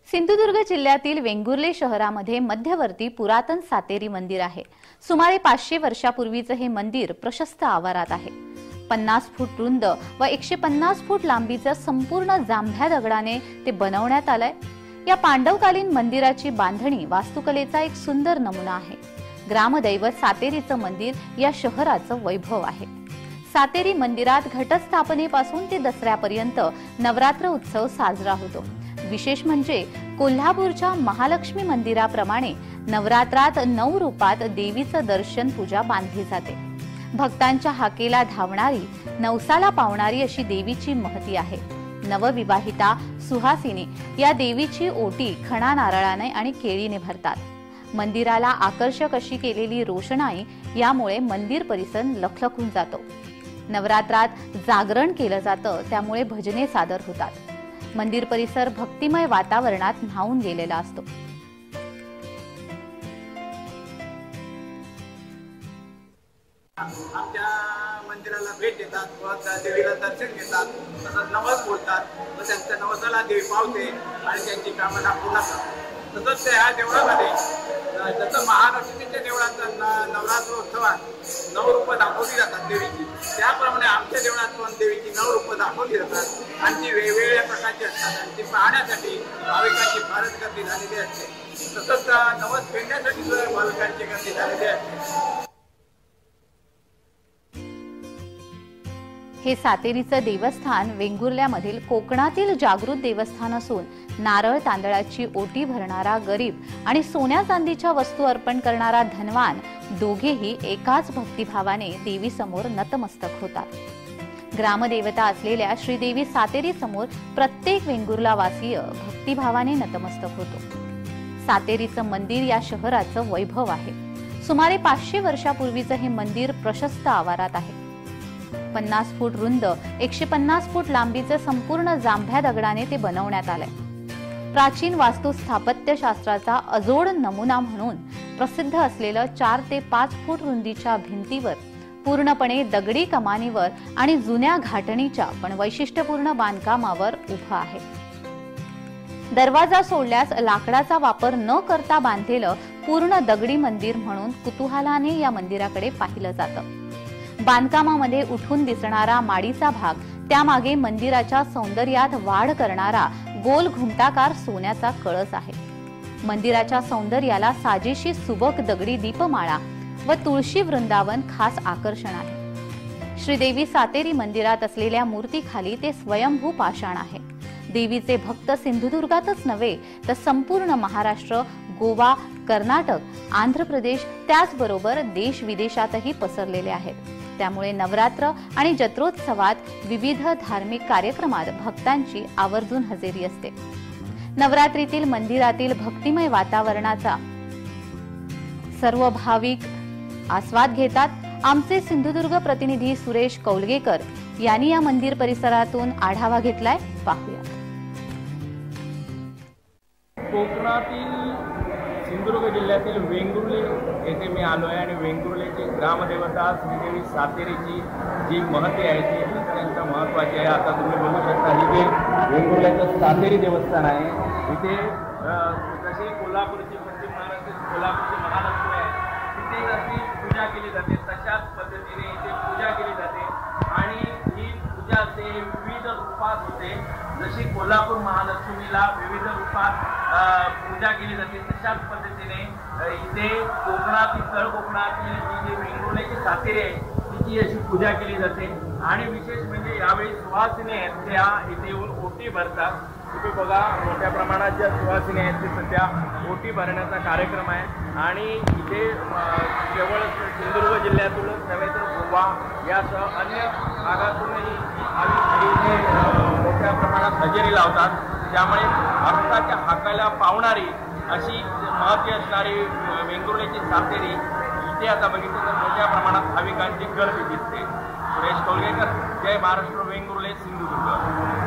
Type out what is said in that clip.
सिंधुदुर्ग जिल्ह्यातील वेंगुर्ले शहरामध्ये मध्यवर्ती पुरातन सातेरी मंदिर आहे। सुमारे 500 वर्षापूर्वीचे हे मंदिर प्रशस्त आवारात आहे। 50 फूट रुंद व 150 फूट लांबीचे संपूर्ण जांभ्या दगडाने ते बनवण्यात आलंय। या पांडवकालीन मंदिराची बांधणी वास्तुकलेचा एक सुंदर नमुना आहे। ग्रामदैवत सातेरीचं मंदिर या शहराचं वैभव आहे। सातेरी मंदिरात घटस्थापनेपासून ते दसऱ्यापर्यंत नवरात्र उत्सव साजरा होतो। विशेष म्हणजे कोल्हापूरच्या महालक्ष्मी मंदिराप्रमाणे नवरात्रात 9 रूपात देवीचं दर्शन पूजा बांधली जाते। भक्तांच्या हाकेला धावणारी नवसाला पावणारी अशी देवीची महती आहे। नवविवाहिता सुहासिनी या देवीची ओटी खणा नारळाने आणि केळीने भरतात। मंदिराला आकर्षक अशी केलेली रोषणाई यामुळे मंदिर परिसर लखलखून जातो। नवरात्रात जागरण केलं जातं, त्यामुळे भजने सादर होतात। मंदिर परिसर भक्तिमय वातावरणात न्हाऊन गेलेला असतो। आमच्या मंदिराला भेट देतात व देवीला दर्शन घेतात, तसंच नवस बोलतात व त्यांच्या नवसाला देवी पावते आणि त्यांची कामना पूर्ण करतात। तसंच त्या देवळामध्ये जसं महालक्ष्मीच्या देवळात नवरात्रोत्सवात 9 रूपं दाखवली जातात देवीची, त्याप्रमाणे आमच्या देवळात पण देवीची 9 रूपं दाखवली जातात आणि ती वेगवेगळ्या प्रकारची असतात आणि ती पाहण्यासाठी भाविकांची फारच गर्दी झालेली असते। तसंच नवस फेडण्यासाठी सुद्धा भाविकांची गर्दी झालेली असते। हे सातेरीचं देवस्थान वेंगुर्ल्यामधील कोकणातील जागृत देवस्थान असून नारळ तांदळाची ओटी भरणारा गरीब आणि सोन्या चांदीच्या वस्तू अर्पण करणारा धनवान दोघेही एकाच भक्तिभावाने देवी समोर नतमस्तक होतात। ग्रामदेवता असलेल्या श्रीदेवी सातेरी समोर प्रत्येक वेंगुर्लावासीय भक्तिभावाने नतमस्तक होतो। सातेरीचं मंदिर या शहराचं वैभव आहे। सुमारे 500 वर्षापूर्वीचं हे मंदिर प्रशस्त आवारात आहे। 50 फूट रुंद 150 फूट लांबीचे संपूर्ण जांभ्या दगडाने ते बनवण्यात आलंय। प्राचीन वास्तु स्थापत्य शास्त्राचा अजोड नमुना म्हणून प्रसिद्ध असलेलं 4 ते 5 फूट रुंदीच्या भिंतीवर पूर्णपणे दगडी कमानीवर आणि जुन्या घाटणीच्या पण वैशिष्ट्यपूर्ण बांधकामावर उभं आहे। दरवाजा सोडल्यास लाकडाचा वापर न करता बांधलेलं पूर्ण दगडी मंदिर म्हणून कुतूहलाने या मंदिराकडे पाहिलं जातं। बांधकामामध्ये उठून दिसणारा माडीचा भाग, त्यामागे मंदिराच्या सौंदर्यात वाढ करणारा गोल घुमटाकार सोन्याचा कळस आहे। मंदिराच्या सौंदर्याला साजेशी सुबक दगडी दीपमाळा व तुळशी वृंदावन खास आकर्षण आहे। श्रीदेवी सातेरी मंदिरात असलेल्या मूर्तीखाली ते स्वयंभू पाषाण आहे। देवीचे भक्त सिंधुदुर्गातच नव्हे तर संपूर्ण महाराष्ट्र, गोवा, कर्नाटक, आंध्र प्रदेश त्याचबरोबर देश विदेशातही पसरलेले आहेत। त्यामुळे नवरात्र आणि जत्रोत्सवात विविध धार्मिक कार्यक्रमात भक्तांची आवर्जून हजेरी असते। नवरात्रीतील मंदिरातील भक्तिमय वातावरणाचा सर्व भाविक आस्वाद घेतात। आमचे सिंधुदुर्ग प्रतिनिधी सुरेश कौलगेकर यांनी या मंदिर परिसरातून आढावा घेतलाय, पाहूया। कोकणातील सिंधुदुर्ग जिल्ह्यातील वेंगुर्ले येथे मी आलो आहे आणि वेंगुर्लेची ग्रामदेवता श्रीदेवी सातेरीची जी महती आहे ती अत्यंत महत्त्वाची आहे। आता तुम्ही बघू शकता ही जे वेंगुर्ल्याचं सातेरी देवस्थान आहे, इथे जशी कोल्हापूरची पश्चिम महाराष्ट्राची कोल्हापूरची महालक्ष्मी आहे तिथे जशी पूजा केली जाते तशाच पद्धतीने इथे पूजा केली जाते आणि ही पूजा असते विविध रूपात होते। जशी कोल्हापूर महालक्ष्मीला विविध रूपात पूजा केली जाते तशाच पद्धतीने इथे कोकणातील तळ कोकणातील ही जी वेंगुर्ल्याची सातेरी आहे तिची अशी पूजा केली जाते। आणि विशेष म्हणजे यावेळी सुहासिनी आहेत त्या इथे येऊन ओटी भरतात। तुम्ही बघा मोठ्या प्रमाणात ज्या सुहासिनी आहेत ते सध्या ओटी भरण्याचा कार्यक्रम आहे आणि इथे केवळ सिंधुदुर्ग जिल्ह्यातूनच नव्हे तर गोवा यासह अन्य भागातूनही इथे मोठ्या प्रमाणात हजेरी लावतात। त्यामुळे भक्ताच्या हाकाला पावणारी अशी महती असणारी वेंगुर्ल्याची सातेरी इथे आता बघितलं तर मोठ्या प्रमाणात भाविकांची गर्दी दिसते। सुरेश कौलगेकर, जय महाराष्ट्र, वेंगुर्ले, सिंधुदुर्ग।